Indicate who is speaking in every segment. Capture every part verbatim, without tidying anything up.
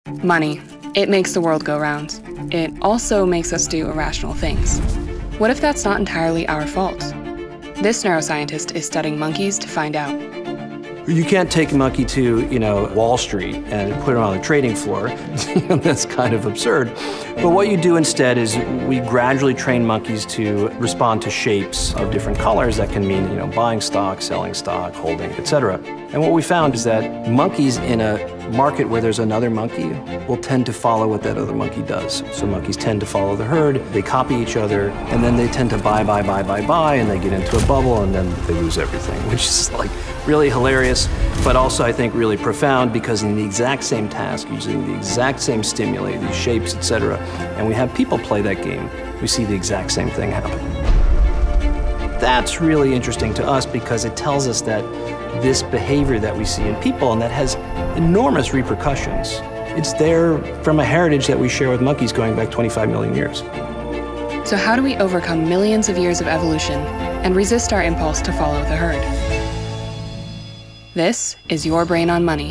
Speaker 1: Money. It makes the world go round. It also makes us do irrational things. What if that's not entirely our fault? This neuroscientist is studying monkeys to find out.
Speaker 2: You can't take a monkey to, you know, Wall Street and put it on the trading floor. That's kind of absurd. But what you do instead is we gradually train monkeys to respond to shapes of different colors. That can mean, you know, buying stock, selling stock, holding, et cetera. And what we found is that monkeys in a market where there's another monkey will tend to follow what that other monkey does. So monkeys tend to follow the herd, they copy each other, and then they tend to buy, buy, buy, buy, buy, and they get into a bubble, and then they lose everything, which is like really hilarious, but also I think really profound, because in the exact same task, using the exact same stimuli, these shapes, et cetera, and we have people play that game, we see the exact same thing happen. That's really interesting to us because it tells us that this behavior that we see in people, and that has enormous repercussions, it's there from a heritage that we share with monkeys going back twenty-five million years.
Speaker 1: So how do we overcome millions of years of evolution and resist our impulse to follow the herd? This is Your Brain on Money.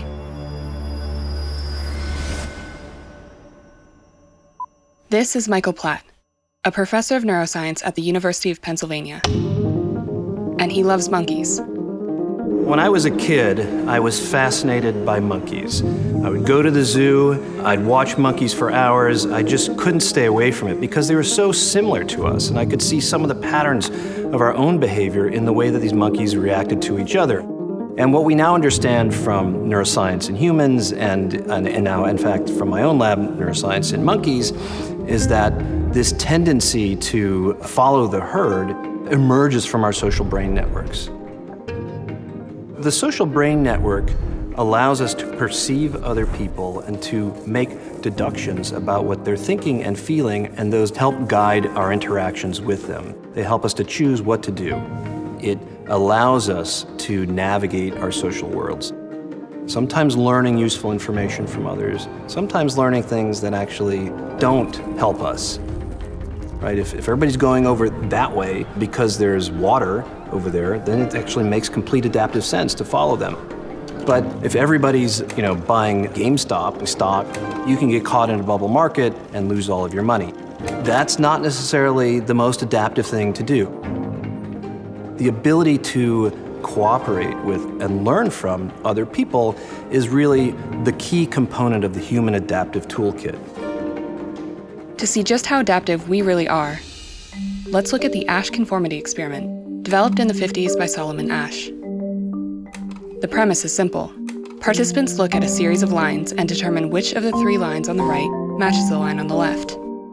Speaker 1: This is Michael Platt, a professor of neuroscience at the University of Pennsylvania. And he loves monkeys.
Speaker 2: When I was a kid, I was fascinated by monkeys. I would go to the zoo, I'd watch monkeys for hours. I just couldn't stay away from it because they were so similar to us, and I could see some of the patterns of our own behavior in the way that these monkeys reacted to each other. And what we now understand from neuroscience in humans, and, and, and now, in fact, from my own lab, neuroscience in monkeys, is that this tendency to follow the herd emerges from our social brain networks. The social brain network allows us to perceive other people and to make deductions about what they're thinking and feeling, and those help guide our interactions with them. They help us to choose what to do. It allows us to navigate our social worlds. Sometimes learning useful information from others, sometimes learning things that actually don't help us. Right? If, if everybody's going over that way because there's water over there, then it actually makes complete adaptive sense to follow them. But if everybody's, you know, buying GameStop stock, you can get caught in a bubble market and lose all of your money. That's not necessarily the most adaptive thing to do. The ability to cooperate with and learn from other people is really the key component of the human adaptive toolkit.
Speaker 1: To see just how adaptive we really are, let's look at the Asch conformity experiment, developed in the fifties by Solomon Asch. The premise is simple. Participants look at a series of lines and determine which of the three lines on the right matches the line on the left.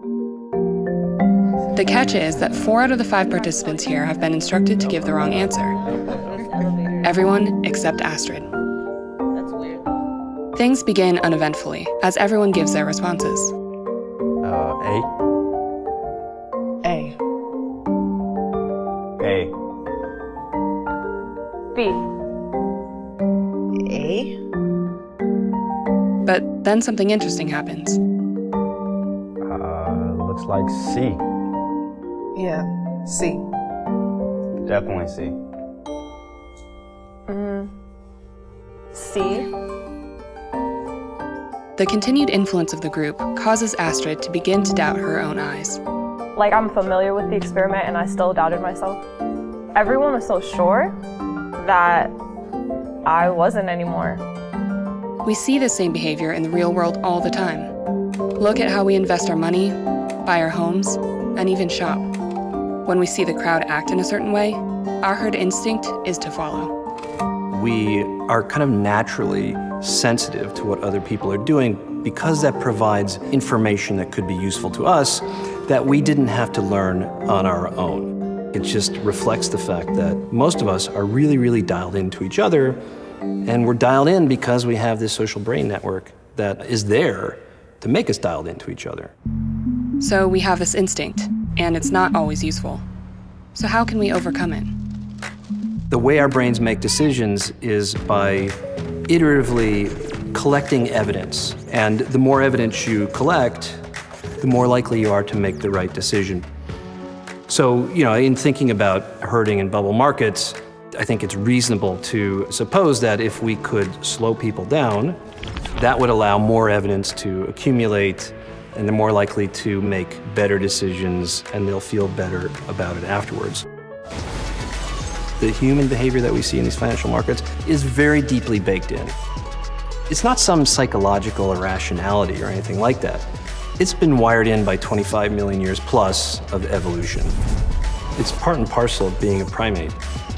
Speaker 1: The catch is that four out of the five participants here have been instructed to give the wrong answer. Everyone except Astrid. Things begin uneventfully, as everyone gives their responses.
Speaker 2: Uh, A.
Speaker 3: A.
Speaker 2: A.
Speaker 3: B. A.
Speaker 1: But then something interesting happens.
Speaker 4: Uh, looks like C.
Speaker 3: Yeah, C.
Speaker 4: Definitely C.
Speaker 3: Mm. C.
Speaker 1: The continued influence of the group causes Astrid to begin to doubt her own eyes.
Speaker 3: Like, I'm familiar with the experiment and I still doubted myself. Everyone was so sure that I wasn't anymore.
Speaker 1: We see this same behavior in the real world all the time. Look at how we invest our money, buy our homes, and even shop. When we see the crowd act in a certain way, our herd instinct is to follow.
Speaker 2: We are kind of naturally sensitive to what other people are doing because that provides information that could be useful to us that we didn't have to learn on our own. It just reflects the fact that most of us are really, really dialed into each other, and we're dialed in because we have this social brain network that is there to make us dialed into each other.
Speaker 1: So we have this instinct, and it's not always useful. So how can we overcome it?
Speaker 2: The way our brains make decisions is by iteratively collecting evidence. And the more evidence you collect, the more likely you are to make the right decision. So, you know, in thinking about herding in bubble markets, I think it's reasonable to suppose that if we could slow people down, That would allow more evidence to accumulate, and they're more likely to make better decisions, and they'll feel better about it afterwards. The human behavior that we see in these financial markets is very deeply baked in. It's not some psychological irrationality or anything like that. It's been wired in by twenty-five million years plus of evolution. It's part and parcel of being a primate.